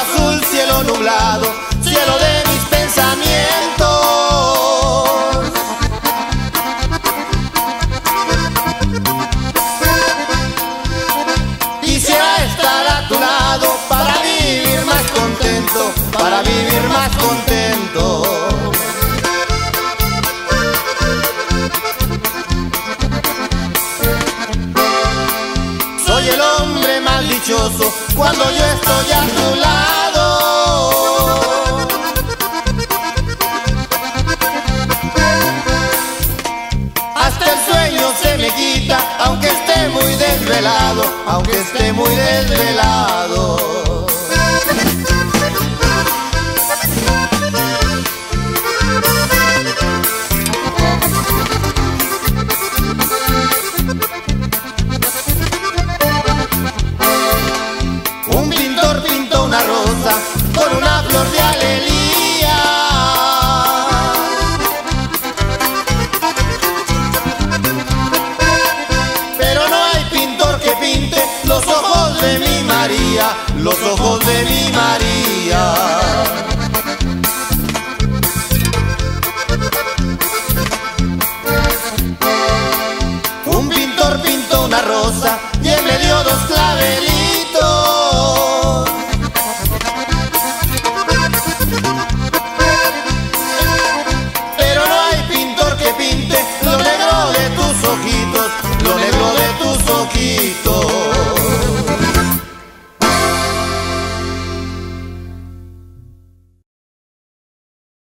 azul, cielo nublado, cielo de mis pensamientos. Quisiera estar a tu lado para vivir más contento, para vivir más contento. Soy el hombre más dichoso cuando yo estoy a tu lado. Hasta el sueño se me quita, aunque esté muy desvelado, aunque esté muy desvelado. Un pintor pintó una rosa con una flor de alelía. Pero no hay pintor que pinte los ojos de mi María, los ojos de mi María.